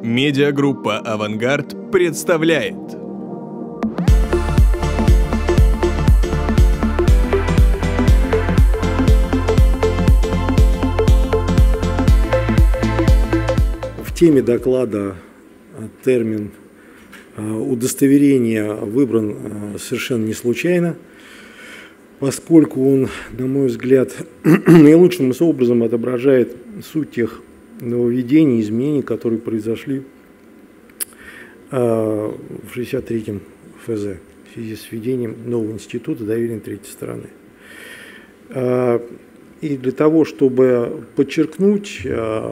Медиагруппа «Авангард» представляет. В теме доклада термин удостоверение выбран совершенно не случайно, поскольку он, на мой взгляд, наилучшим образом отображает суть тех нововведений, изменений, которые произошли в 63-м ФЗ в связи с введением нового института доверия третьей стороны. И для того, чтобы подчеркнуть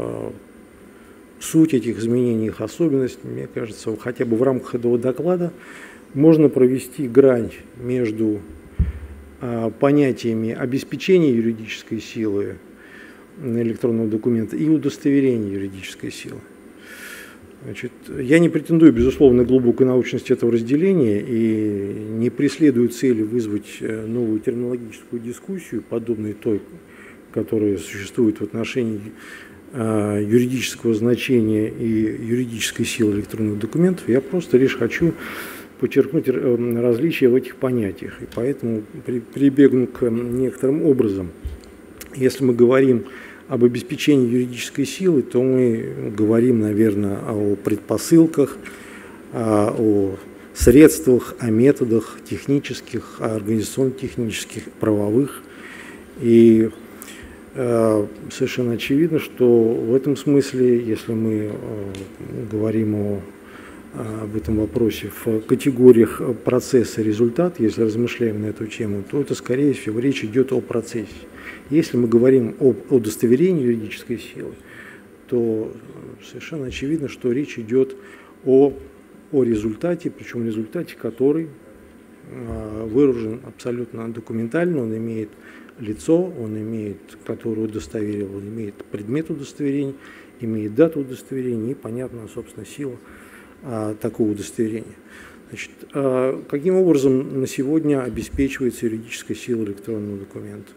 суть этих изменений, их особенность, мне кажется, хотя бы в рамках этого доклада можно провести грань между понятиями обеспечения юридической силы электронного документа и удостоверения юридической силы. Значит, я не претендую, безусловно, на глубокую научность этого разделения и не преследую цели вызвать новую терминологическую дискуссию, подобной той, которая существует в отношении юридического значения и юридической силы электронных документов. Я просто лишь хочу подчеркнуть различия в этих понятиях, и поэтому прибегну к некоторым образом. Если мы говорим об обеспечении юридической силы, то мы говорим, наверное, о предпосылках, о средствах, о методах технических, организационно-технических, правовых. И совершенно очевидно, что в этом смысле, если мы говорим об этом вопросе в категориях процесса результат, если размышляем на эту тему, то это, скорее всего, речь идет о процессе. Если мы говорим об удостоверении юридической силы, то совершенно очевидно, что речь идет о результате, причем результате, который выражен абсолютно документально, он имеет лицо, он имеет, которое удостоверил, он имеет предмет удостоверения, имеет дату удостоверения и, понятно, собственно, сила такого удостоверения. Значит, каким образом на сегодня обеспечивается юридическая сила электронного документа?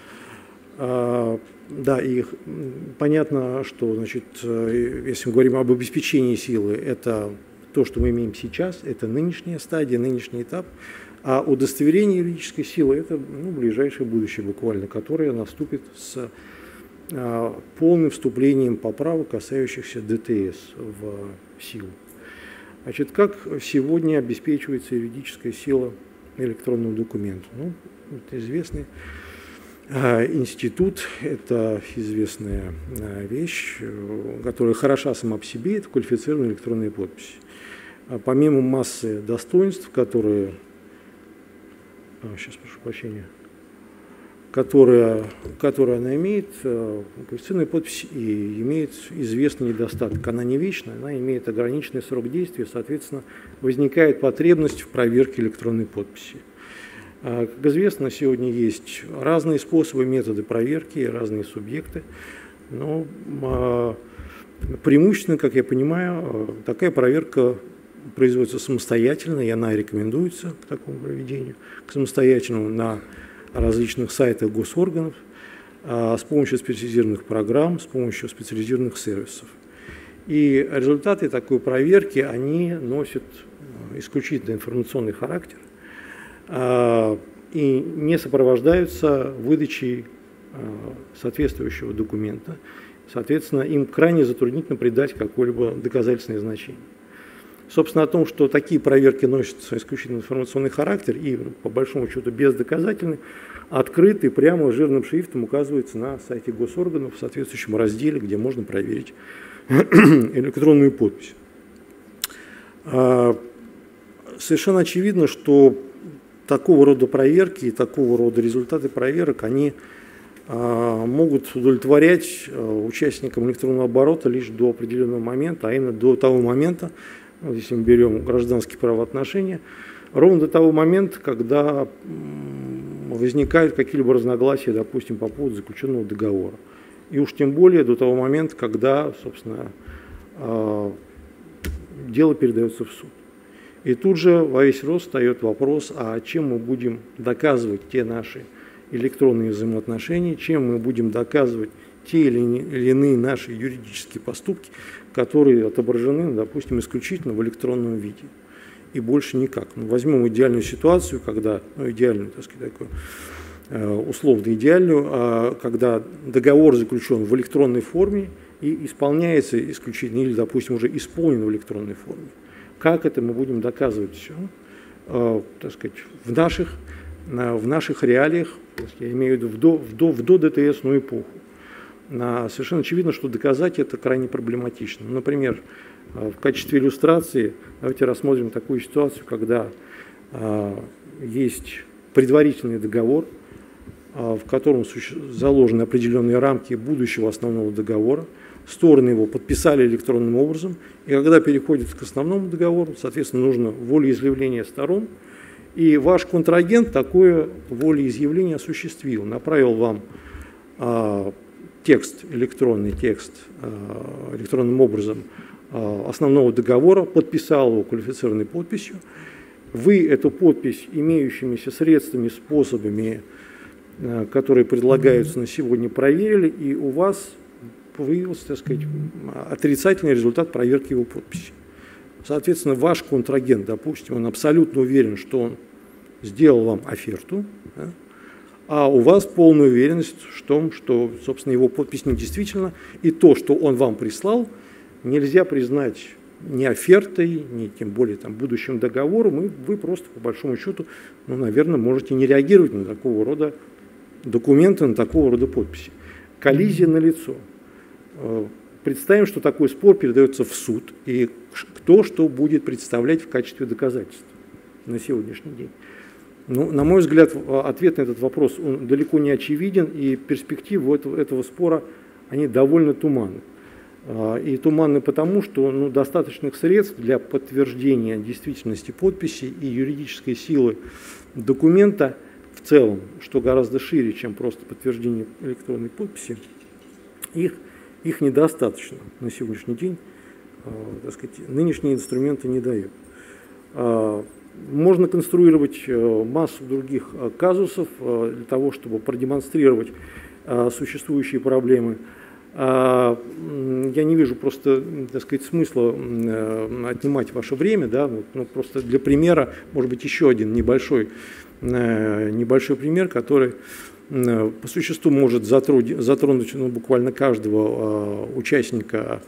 Да, и понятно, что, значит, если мы говорим об обеспечении силы, это то, что мы имеем сейчас, это нынешняя стадия, нынешний этап, а удостоверение юридической силы – это ближайшее будущее буквально, которое наступит с полным вступлением поправок, касающихся ДТС в силу. Значит, как сегодня обеспечивается юридическая сила электронного документа? Это известный институт, это известная вещь, которая хороша сама по себе, это квалифицированная электронная подпись. Помимо массы достоинств, которые, сейчас прошу прощения, которая она имеет, квалифицированная подпись и имеет известный недостаток. Она не вечная, она имеет ограниченный срок действия, соответственно, возникает потребность в проверке электронной подписи. Как известно, сегодня есть разные способы, методы проверки, разные субъекты, но преимущественно, как я понимаю, такая проверка производится самостоятельно, и она рекомендуется к такому проведению, к самостоятельному на различных сайтах госорганов, с помощью специализированных программ, с помощью специализированных сервисов. И результаты такой проверки, они носят исключительно информационный характер и не сопровождаются выдачей соответствующего документа. Соответственно, им крайне затруднительно придать какое-либо доказательственное значение. Собственно, о том, что такие проверки носят исключительно информационный характер и, по большому счету, бездоказательны, открыто и прямо жирным шрифтом указывается на сайте госорганов в соответствующем разделе, где можно проверить электронную подпись. Совершенно очевидно, что такого рода проверки и такого рода результаты проверок, они могут удовлетворять участникам электронного оборота лишь до определенного момента, а именно до того момента, если мы берем гражданские правоотношения, ровно до того момента, когда возникают какие-либо разногласия, допустим, по поводу заключенного договора. И уж тем более до того момента, когда, собственно, дело передается в суд. И тут же во весь рост встает вопрос, а чем мы будем доказывать те наши электронные взаимоотношения, чем мы будем доказывать те или иные наши юридические поступки, которые отображены, допустим, исключительно в электронном виде. И больше никак. Возьмем идеальную ситуацию, когда, идеальную, так сказать, такую, условно идеальную, когда договор заключен в электронной форме и исполняется исключительно, или, допустим, уже исполнен в электронной форме. Как это мы будем доказывать все? Так сказать, в наших реалиях, я имею в виду в ДТСную эпоху. Совершенно очевидно, что доказать это крайне проблематично. Например, в качестве иллюстрации давайте рассмотрим такую ситуацию, когда есть предварительный договор, в котором заложены определенные рамки будущего основного договора. Стороны его подписали электронным образом, и когда переходит к основному договору, соответственно, нужно волеизъявление сторон, и ваш контрагент такое волеизъявление осуществил, направил вам электронный текст электронным образом основного договора, подписал его квалифицированной подписью. Вы эту подпись имеющимися средствами, способами, которые предлагаются на сегодня, проверили, и у вас выявился, так сказать, отрицательный результат проверки его подписи. Соответственно, ваш контрагент, допустим, он абсолютно уверен, что он сделал вам оферту, да, а у вас полная уверенность в том, что, собственно, его подпись недействительна, и то, что он вам прислал, нельзя признать ни офертой, ни тем более будущим договором, и вы просто, по большому счету, наверное, можете не реагировать на такого рода документы, на такого рода подписи. Коллизия налицо. Представим, что такой спор передается в суд, и кто что будет представлять в качестве доказательства на сегодняшний день. На мой взгляд, ответ на этот вопрос он далеко не очевиден, и перспективы этого спора они довольно туманны. И туманны потому, что достаточных средств для подтверждения действительности подписи и юридической силы документа в целом, что гораздо шире, чем просто подтверждение электронной подписи, их недостаточно на сегодняшний день, так сказать, нынешние инструменты не дают. Можно конструировать массу других казусов для того, чтобы продемонстрировать существующие проблемы. Я не вижу просто, так сказать, смысла отнимать ваше время, да, просто для примера, может быть, еще один небольшой пример, который по существу может затронуть буквально каждого участника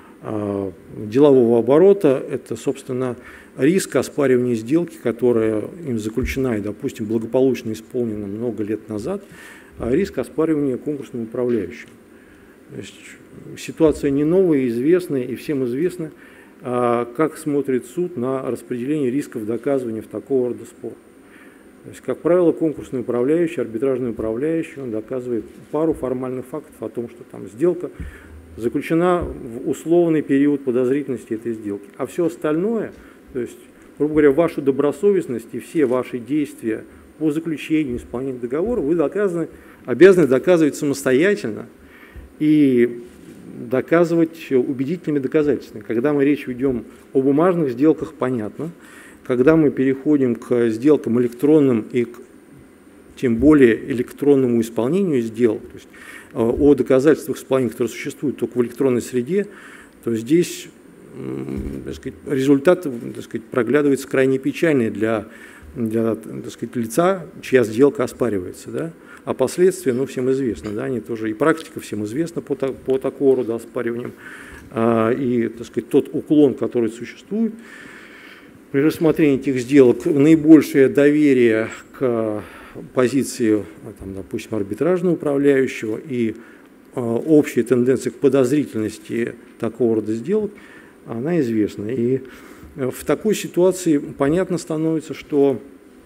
делового оборота. Это, собственно, риск оспаривания сделки, которая им заключена и, допустим, благополучно исполнена много лет назад, риск оспаривания конкурсным управляющим. То есть ситуация не новая, известная, и всем известно, как смотрит суд на распределение рисков доказывания в такого рода спорах. То есть, как правило, конкурсный управляющий, арбитражный управляющий, он доказывает пару формальных фактов о том, что там сделка заключена в условный период подозрительности этой сделки. А все остальное, то есть, грубо говоря, вашу добросовестность и все ваши действия по заключению, исполнению договора вы обязаны доказывать самостоятельно и доказывать убедительными доказательствами. Когда мы речь ведем о бумажных сделках, понятно. Когда мы переходим к сделкам электронным и тем более электронному исполнению сделок, то есть о доказательствах исполнения, которые существуют только в электронной среде, то здесь, так сказать, результат, так сказать, проглядывается крайне печальный для так сказать, лица, чья сделка оспаривается. Да? А последствия, всем известно, да, они тоже, и практика всем известна по такого рода оспариваниям, и, так сказать, тот уклон, который существует при рассмотрении этих сделок, наибольшее доверие к позиции, допустим, арбитражного управляющего и общая тенденция к подозрительности такого рода сделок, она известна. И в такой ситуации понятно становится, что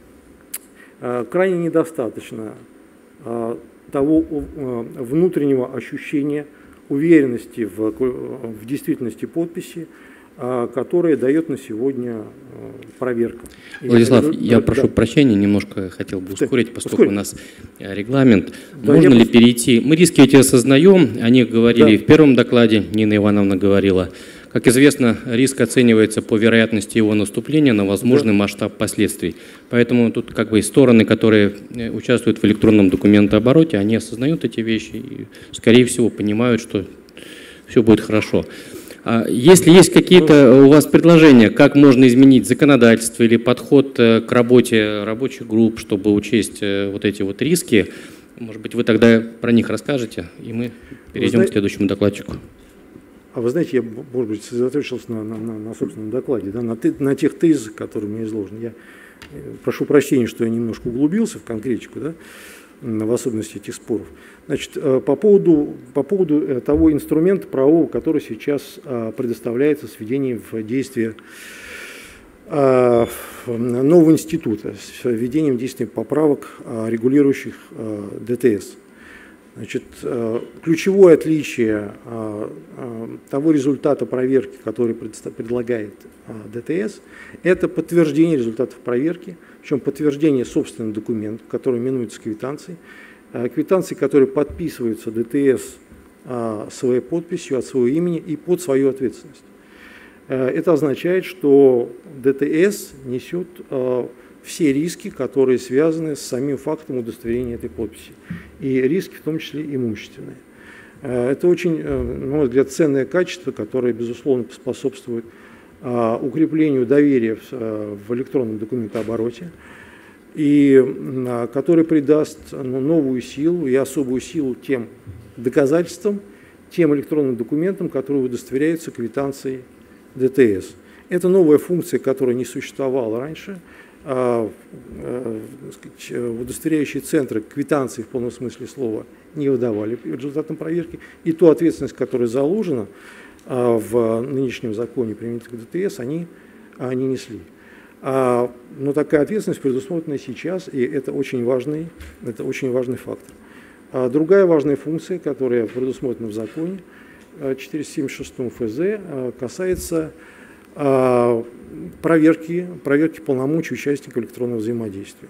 крайне недостаточно того внутреннего ощущения уверенности в действительности подписи, которая дает на сегодня проверка. Владислав, я прошу прощения, немножко хотел бы ускорить, поскольку у нас регламент. Да, можно ли перейти? Мы риски эти осознаем, о них говорили и в первом докладе, Нина Ивановна говорила. Как известно, риск оценивается по вероятности его наступления на возможный масштаб последствий. Поэтому тут как бы и стороны, которые участвуют в электронном документообороте, они осознают эти вещи и, скорее всего, понимают, что все будет хорошо. Если есть какие-то у вас предложения, как можно изменить законодательство или подход к работе рабочих групп, чтобы учесть вот эти вот риски, может быть, вы тогда про них расскажете, и мы перейдем к следующему докладчику. А вы знаете, я, может быть, сосредоточился на собственном докладе, да, на тех тезисах, которые мне изложены. Я прошу прощения, что я немножко углубился в конкретику, да, в особенности этих споров. Значит, по поводу того инструмента правового, который сейчас предоставляется с введением в действие нового института, с введением действия поправок, регулирующих ДТС. Значит, ключевое отличие того результата проверки, который предлагает ДТС, это подтверждение результатов проверки, причем подтверждение собственного документа, который именуется квитанцией, которые подписываются ДТС своей подписью от своего имени и под свою ответственность. Это означает, что ДТС несет все риски, которые связаны с самим фактом удостоверения этой подписи, и риски, в том числе имущественные. Это очень, на мой взгляд, ценное качество, которое, безусловно, способствует укреплению доверия в электронном документообороте, и который придаст новую силу и особую силу тем доказательствам, тем электронным документам, которые удостоверяются квитанцией ДТС. Это новая функция, которая не существовала раньше. Удостоверяющие центры квитанции в полном смысле слова не выдавали результатам проверки, и ту ответственность, которая заложена в нынешнем законе применительно к ДТС, они несли. Но такая ответственность предусмотрена сейчас, и это очень важный фактор. Другая важная функция, которая предусмотрена в законе 476 ФЗ, касается проверки полномочий участников электронного взаимодействия.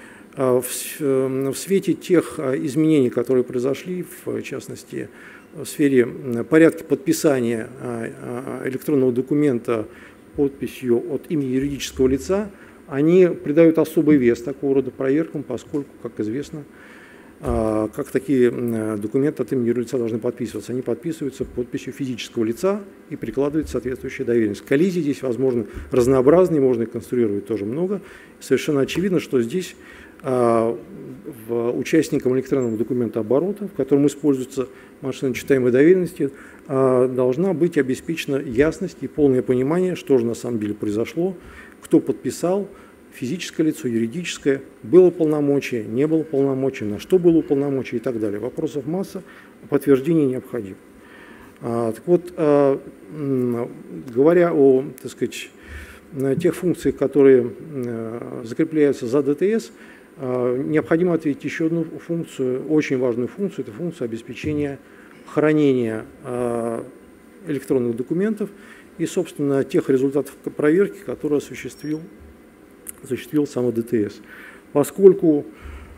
В свете тех изменений, которые произошли, в частности, в сфере порядка подписания электронного документа подписью от имени юридического лица, они придают особый вес такого рода проверкам, поскольку, как известно, как такие документы от имени юрлица должны подписываться. Они подписываются подписью физического лица и прикладывается соответствующая доверенность. Коллизии здесь, возможно, разнообразные, можно и конструировать тоже много. Совершенно очевидно, что здесь участникам электронного документооборота, в котором используются машиночитаемые доверенности, должна быть обеспечена ясность и полное понимание, что же на самом деле произошло, кто подписал, физическое лицо, юридическое, было полномочие, не было полномочия, на что было полномочие и так далее. Вопросов масса, подтверждение необходимо. Так вот, говоря о, так сказать, тех функциях, которые закрепляются за ДТС, необходимо ответить еще одну функцию, очень важную функцию, это функция обеспечения хранения электронных документов и, собственно, тех результатов проверки, которые осуществил само ДТС. Поскольку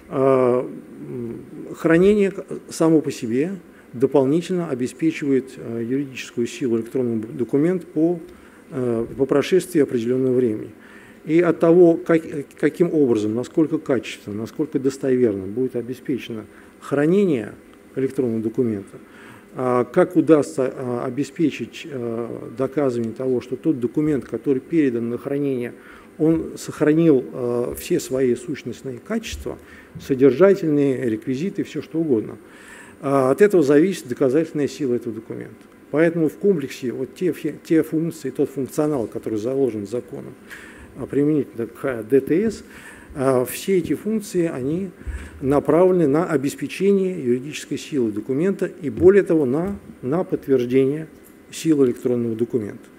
хранение само по себе дополнительно обеспечивает юридическую силу электронного документа по прошествии определенного времени. И от того, каким образом, насколько качественно, насколько достоверно будет обеспечено хранение электронного документа, как удастся обеспечить доказывание того, что тот документ, который передан на хранение, он сохранил все свои сущностные качества, содержательные, реквизиты, все что угодно. От этого зависит доказательная сила этого документа. Поэтому в комплексе вот те функции, тот функционал, который заложен законом применительно к ДТС, все эти функции, они направлены на обеспечение юридической силы документа и, более того, на подтверждение силы электронного документа.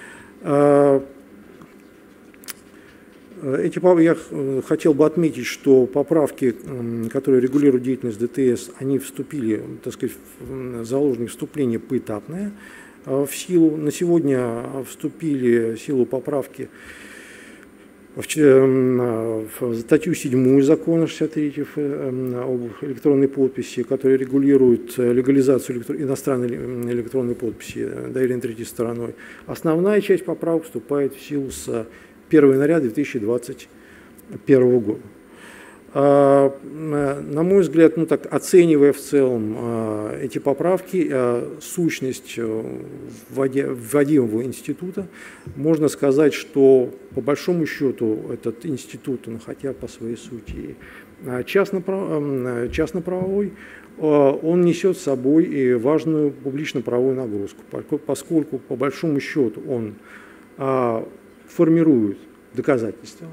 Я хотел бы отметить, что поправки, которые регулируют деятельность ДТС, они вступили, так сказать, заложено вступление поэтапное в силу. На сегодня вступили в силу поправки в статью 7 закона 63 об электронной подписи, которая регулирует легализацию иностранной электронной подписи, доверенной третьей стороной. Основная часть поправок вступает в силу с 1 января 2021 года. На мой взгляд, ну так, оценивая в целом эти поправки, сущность вводимого института, можно сказать, что по большому счету этот институт, он хотя по своей сути частно-правовой, он несет с собой и важную публично-правовую нагрузку, поскольку по большому счету он формирует доказательства,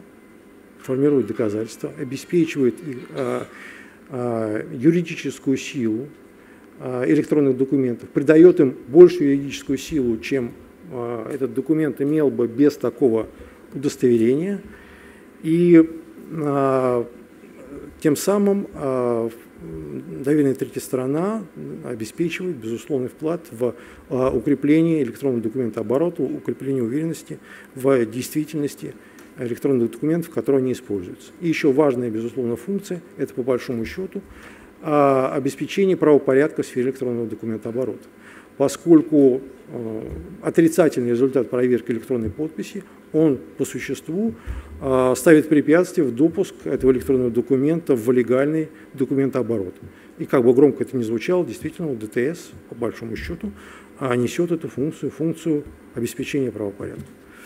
обеспечивает юридическую силу электронных документов, придает им большую юридическую силу, чем этот документ имел бы без такого удостоверения, и тем самым доверенная третья сторона обеспечивает безусловный вклад в укрепление электронного документооборота, укрепление уверенности в действительности электронных документов, которые они используются. И еще важная, безусловно, функция – это, по большому счету, обеспечение правопорядка в сфере электронного документооборота. Поскольку отрицательный результат проверки электронной подписи, он по существу ставит препятствие в допуск этого электронного документа в легальный документооборот. И как бы громко это ни звучало, действительно, ДТС, по большому счету, несет эту функцию обеспечения правопорядка.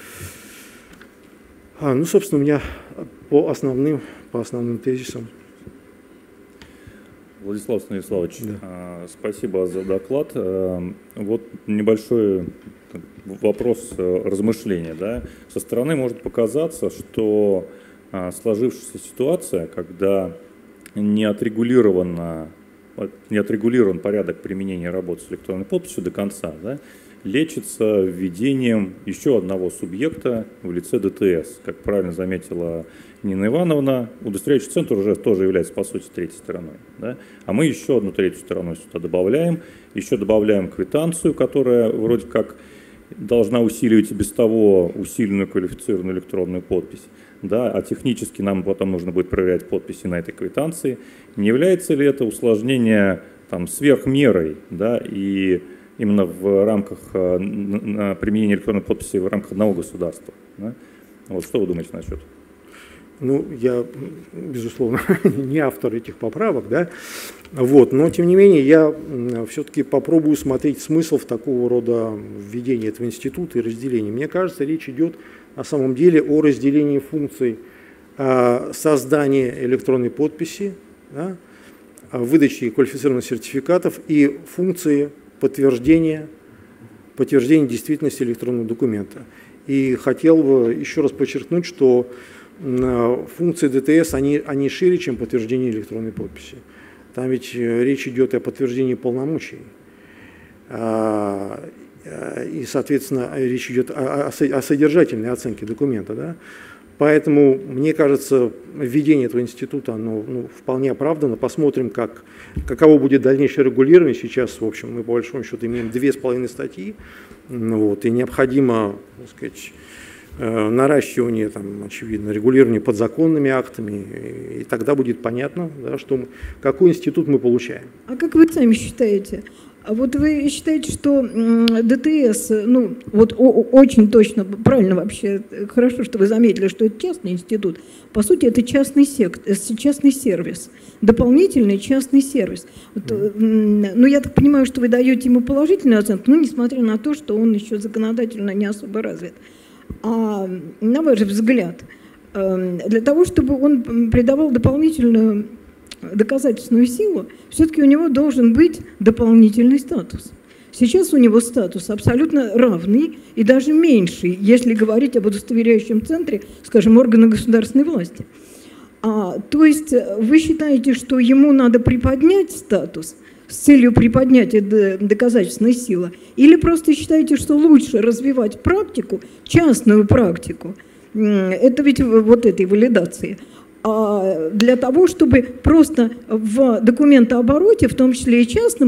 Ну, собственно, у меня по основным тезисам. Владислав Станиславович, спасибо за доклад. Вот небольшой вопрос размышления. Да? Со стороны может показаться, что сложившаяся ситуация, когда не отрегулирован порядок применения работы с электронной подписью до конца, да, лечится введением еще одного субъекта в лице ДТС. Как правильно заметила Нина Ивановна, удостоверяющий центр уже тоже является, по сути, третьей стороной. Да? А мы еще одну третью сторону сюда добавляем. Еще добавляем квитанцию, которая вроде как должна усиливать и без того усиленную квалифицированную электронную подпись. Да? А технически нам потом нужно будет проверять подписи на этой квитанции. Не является ли это усложнение там, сверхмерой, да? И именно в рамках применения электронной подписи в рамках одного государства? Да? Вот что вы думаете насчет? Ну, я, безусловно, не автор этих поправок, да, вот, но, тем не менее, я все-таки попробую смотреть смысл в такого рода введении этого института и разделении. Мне кажется, речь идет на самом деле о разделении функций создания электронной подписи, да, выдачи квалифицированных сертификатов и функции подтверждения действительности электронного документа. И хотел бы еще раз подчеркнуть, что функции ДТС, они шире, чем подтверждение электронной подписи. Там ведь речь идет о подтверждении полномочий. И, соответственно, речь идет о содержательной оценке документа. Да? Поэтому, мне кажется, введение этого института оно, вполне оправдано. Посмотрим, каково будет дальнейшее регулирование. Сейчас, в общем, мы по большому счету имеем 2,5 статьи. Вот, и необходимо, так сказать, наращивание, там, очевидно, регулирование подзаконными актами, и тогда будет понятно, да, какой институт мы получаем. А как вы сами считаете? А вот вы считаете, что ДТС, ну, вот очень точно, правильно вообще, хорошо, что вы заметили, что это частный институт. По сути, это частный сервис, дополнительный частный сервис. Вот, ну, я так понимаю, что вы даете ему положительную оценку, но несмотря на то, что он еще законодательно не особо развит. А на ваш взгляд, для того, чтобы он придавал дополнительную доказательственную силу, все-таки у него должен быть дополнительный статус. Сейчас у него статус абсолютно равный и даже меньший, если говорить об удостоверяющем центре, скажем, органа государственной власти. То есть вы считаете, что ему надо приподнять статус с целью приподнятия доказательственной силы, или просто считаете, что лучше развивать практику, частную практику, это ведь вот этой валидации, для того, чтобы просто в документообороте, в том числе и частном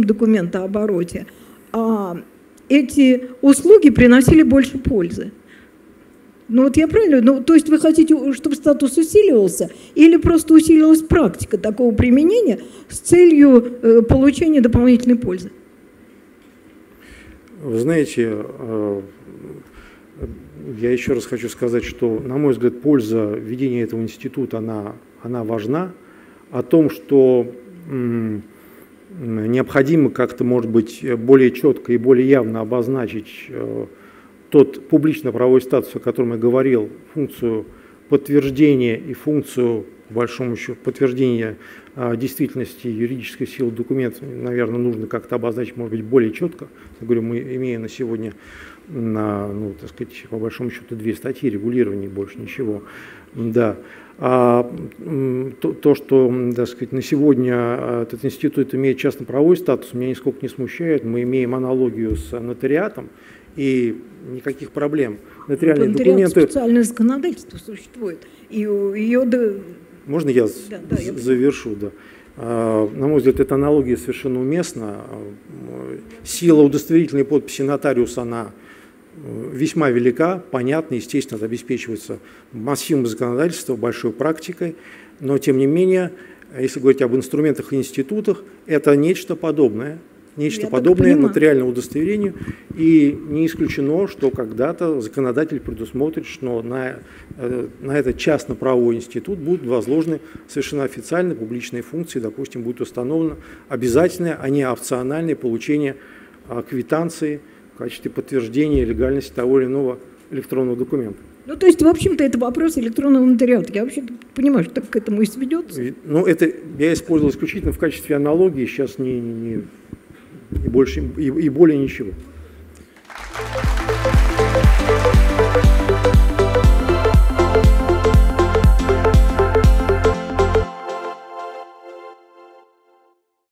документообороте, эти услуги приносили больше пользы? Ну вот я правильно, ну то есть вы хотите, чтобы статус усиливался, или просто усилилась практика такого применения с целью получения дополнительной пользы? Вы знаете, я еще раз хочу сказать, что, на мой взгляд, польза введения этого института, она важна. О том, что необходимо как-то, может быть, более четко и более явно обозначить тот публично-правовой статус, о котором я говорил, функцию подтверждения и функцию, по большому счету, подтверждения действительности юридической силы документа, наверное, нужно как-то обозначить, может быть, более четко. Я говорю, мы имеем на сегодня, ну, так сказать, по большому счету, 2 статьи регулирования, больше ничего. Да. А то, что, так сказать, на сегодня этот институт имеет частно-правовой статус, меня нисколько не смущает. Мы имеем аналогию с нотариатом, и никаких проблем. Нотариальные документы... Специальное законодательство существует. И ее... Можно я да, завершу? Да. На мой взгляд, эта аналогия совершенно уместна. Сила удостоверительной подписи нотариуса, она весьма велика, понятна, естественно, это обеспечивается массивом законодательства, большой практикой, но, тем не менее, если говорить об инструментах и институтах, это нечто подобное нотариальному удостоверению, и не исключено, что когда-то законодатель предусмотрит, что на этот частно-правовой институт будут возложены совершенно официальные публичные функции, допустим, будет установлено обязательное, а не опциональное получение квитанции в качестве подтверждения легальности того или иного электронного документа. Ну, то есть, в общем-то, это вопрос электронного нотариата. Я вообще понимаю, что так к этому и сведется. Ну, это я использовал исключительно в качестве аналогии, сейчас не больше и более ничего.